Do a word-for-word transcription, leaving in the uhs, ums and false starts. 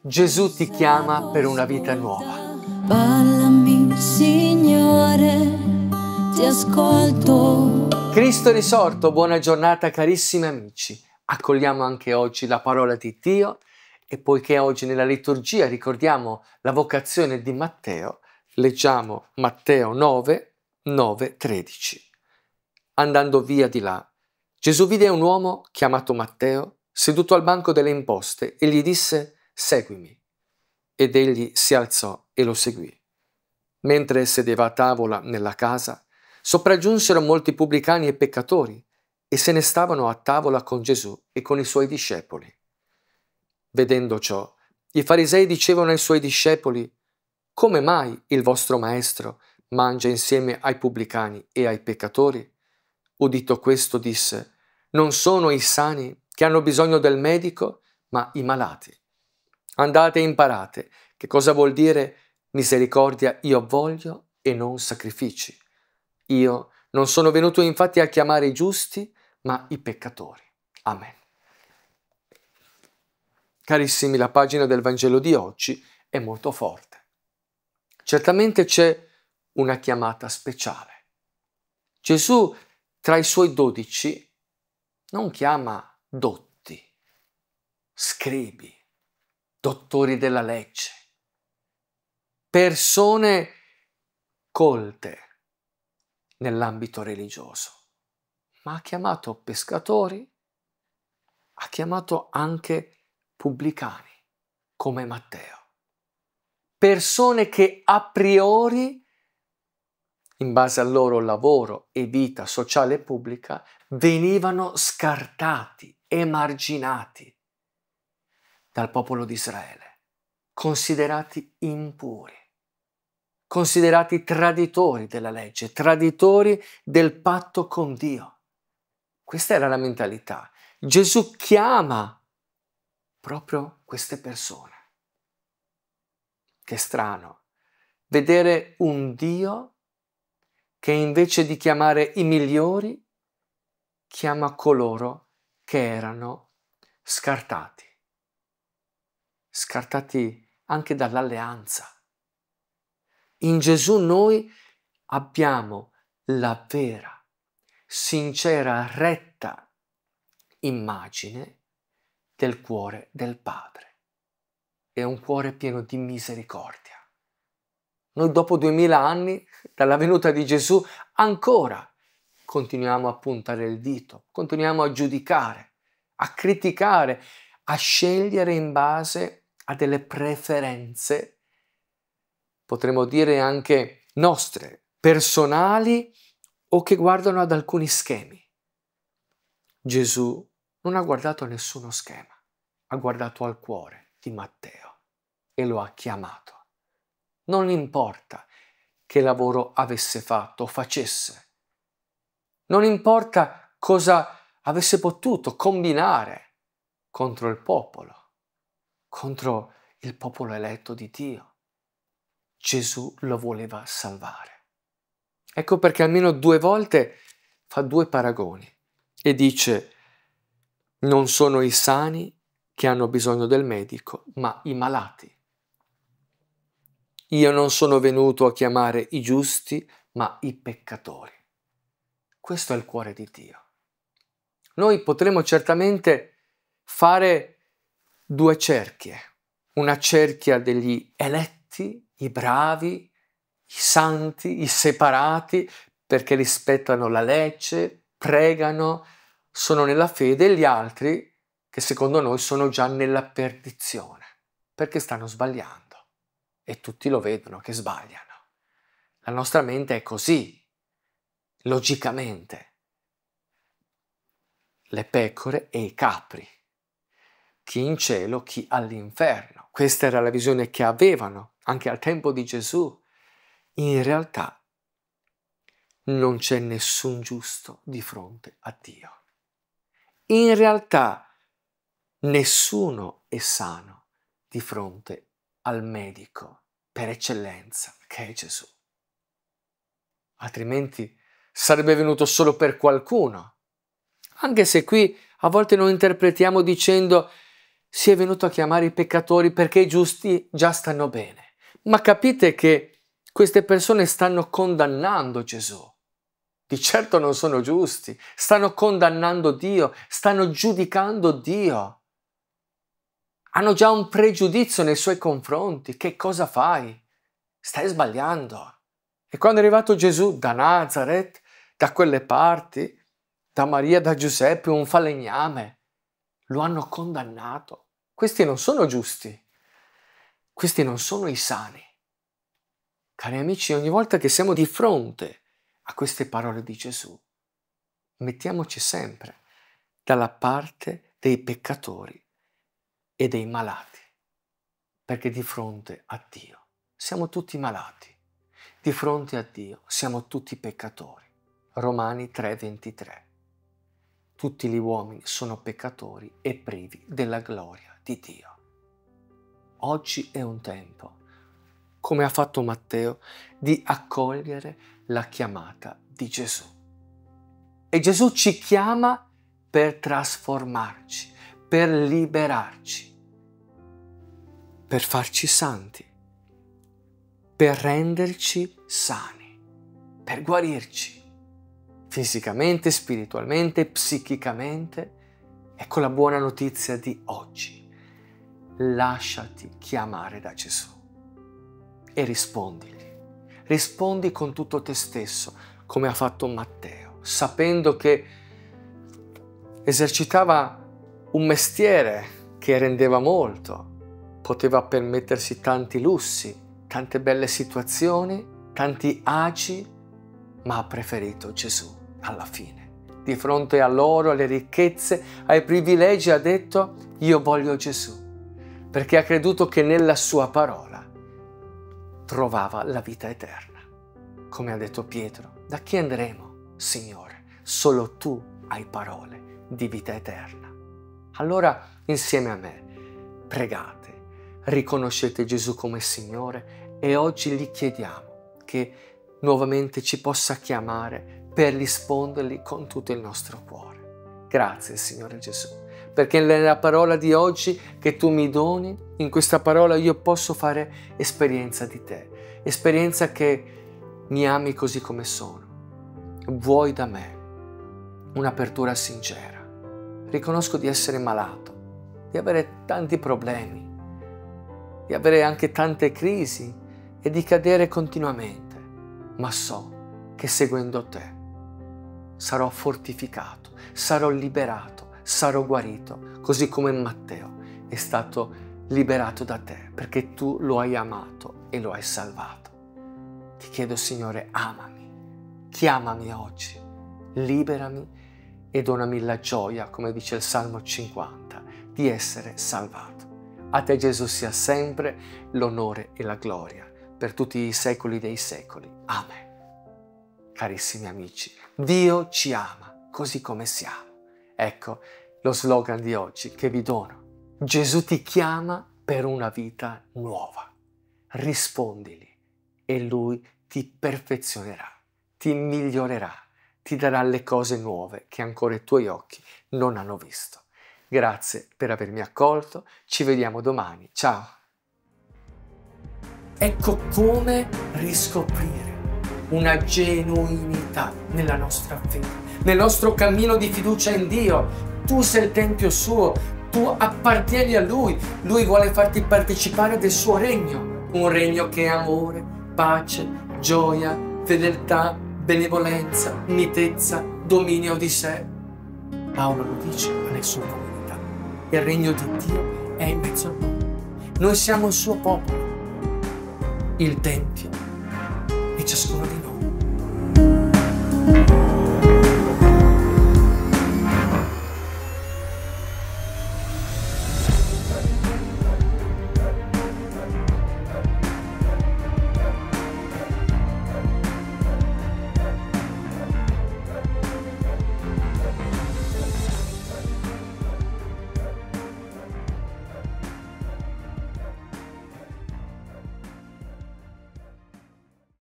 Gesù ti chiama per una vita nuova. Parlami, Signore, ti ascolto. Cristo è risorto, buona giornata carissimi amici. Accogliamo anche oggi la parola di Dio e poiché oggi nella liturgia ricordiamo la vocazione di Matteo, leggiamo Matteo nove, nove, tredici. Andando via di là, Gesù vide un uomo chiamato Matteo seduto al banco delle imposte e gli disse: seguimi. Ed egli si alzò e lo seguì. Mentre sedeva a tavola nella casa, sopraggiunsero molti pubblicani e peccatori e se ne stavano a tavola con Gesù e con i suoi discepoli. Vedendo ciò, i farisei dicevano ai suoi discepoli: come mai il vostro maestro mangia insieme ai pubblicani e ai peccatori? Udito questo disse: non sono i sani che hanno bisogno del medico, ma i malati. Andate e imparate che cosa vuol dire misericordia io voglio e non sacrifici. Io non sono venuto infatti a chiamare i giusti, ma i peccatori. Amen. Carissimi, la pagina del Vangelo di oggi è molto forte. Certamente c'è una chiamata speciale. Gesù, tra i suoi dodici, non chiama dotti, scribi, dottori della legge, persone colte nell'ambito religioso, ma ha chiamato pescatori, ha chiamato anche pubblicani come Matteo, persone che a priori, in base al loro lavoro e vita sociale e pubblica, venivano scartati, emarginati dal popolo di Israele, considerati impuri, considerati traditori della legge, traditori del patto con Dio. Questa era la mentalità. Gesù chiama proprio queste persone. Che strano vedere un Dio che invece di chiamare i migliori, chiama coloro che erano scartati, scartati anche dall'alleanza. In Gesù noi abbiamo la vera, sincera, retta immagine del cuore del Padre. È un cuore pieno di misericordia. Noi dopo duemila anni dalla venuta di Gesù ancora continuiamo a puntare il dito, continuiamo a giudicare, a criticare, a scegliere in base a delle preferenze, potremmo dire anche nostre, personali o che guardano ad alcuni schemi. Gesù non ha guardato a nessuno schema, ha guardato al cuore di Matteo e lo ha chiamato. Non importa che lavoro avesse fatto o facesse, non importa cosa avesse potuto combinare contro il popolo, contro il popolo eletto di Dio. Gesù lo voleva salvare. Ecco perché almeno due volte fa due paragoni e dice: non sono i sani che hanno bisogno del medico, ma i malati. Io non sono venuto a chiamare i giusti, ma i peccatori. Questo è il cuore di Dio. Noi potremo certamente fare due cerchie. Una cerchia degli eletti, i bravi, i santi, i separati, perché rispettano la legge, pregano, sono nella fede, e gli altri che secondo noi sono già nella perdizione, perché stanno sbagliando. E tutti lo vedono che sbagliano. La nostra mente è così, logicamente. Le pecore e i capri, chi in cielo, chi all'inferno. Questa era la visione che avevano anche al tempo di Gesù. In realtà non c'è nessun giusto di fronte a Dio. In realtà nessuno è sano di fronte al medico per eccellenza che è Gesù. Altrimenti sarebbe venuto solo per qualcuno. Anche se qui a volte noi interpretiamo dicendo: si è venuto a chiamare i peccatori perché i giusti già stanno bene. Ma capite che queste persone stanno condannando Gesù. Di certo non sono giusti, stanno condannando Dio, stanno giudicando Dio. Hanno già un pregiudizio nei suoi confronti. Che cosa fai? Stai sbagliando. E quando è arrivato Gesù da Nazareth, da quelle parti, da Maria, da Giuseppe, un falegname, lo hanno condannato. Questi non sono giusti. Questi non sono i sani. Cari amici, ogni volta che siamo di fronte a queste parole di Gesù, mettiamoci sempre dalla parte dei peccatori e dei malati, perché di fronte a Dio siamo tutti malati, di fronte a Dio siamo tutti peccatori. Romani tre ventitré. Tutti gli uomini sono peccatori e privi della gloria di Dio. Oggi è un tempo, come ha fatto Matteo, di accogliere la chiamata di Gesù. E Gesù ci chiama per trasformarci, per liberarci, per farci santi, per renderci sani, per guarirci fisicamente, spiritualmente, psichicamente. Ecco la buona notizia di oggi. Lasciati chiamare da Gesù e rispondigli. Rispondi con tutto te stesso, come ha fatto Matteo, sapendo che esercitava un mestiere che rendeva molto, poteva permettersi tanti lussi, tante belle situazioni, tanti agi, ma ha preferito Gesù alla fine. Di fronte a loro, alle ricchezze, ai privilegi, ha detto: io voglio Gesù, perché ha creduto che nella sua parola trovava la vita eterna. Come ha detto Pietro: da chi andremo, Signore? Solo tu hai parole di vita eterna. Allora, insieme a me, pregate, riconoscete Gesù come Signore e oggi gli chiediamo che nuovamente ci possa chiamare per rispondergli con tutto il nostro cuore. Grazie, Signore Gesù, perché nella parola di oggi che tu mi doni, in questa parola io posso fare esperienza di te, esperienza che mi ami così come sono. Vuoi da me un'apertura sincera. Riconosco di essere malato, di avere tanti problemi, di avere anche tante crisi e di cadere continuamente, ma so che seguendo te sarò fortificato, sarò liberato, sarò guarito, così come Matteo è stato liberato da te, perché tu lo hai amato e lo hai salvato. Ti chiedo, Signore, amami, chiamami oggi, liberami e donami la gioia, come dice il Salmo cinquanta, di essere salvato. A te, Gesù, sia sempre l'onore e la gloria per tutti i secoli dei secoli. Amen. Carissimi amici, Dio ci ama così come siamo. Ecco lo slogan di oggi che vi dono. Gesù ti chiama per una vita nuova. Rispondili e Lui ti perfezionerà, ti migliorerà, ti darà le cose nuove che ancora i tuoi occhi non hanno visto. Grazie per avermi accolto, ci vediamo domani. Ciao! Ecco come riscoprire una genuinità nella nostra fede, nel nostro cammino di fiducia in Dio. Tu sei il Tempio suo, tu appartieni a Lui, Lui vuole farti partecipare del suo regno, un regno che è amore, pace, gioia, fedeltà, benevolenza, mitezza, dominio di sé. Paolo lo dice alle sue comunità. Il regno di Dio è in mezzo a noi. Noi siamo il suo popolo, il Tempio di ciascuno di noi.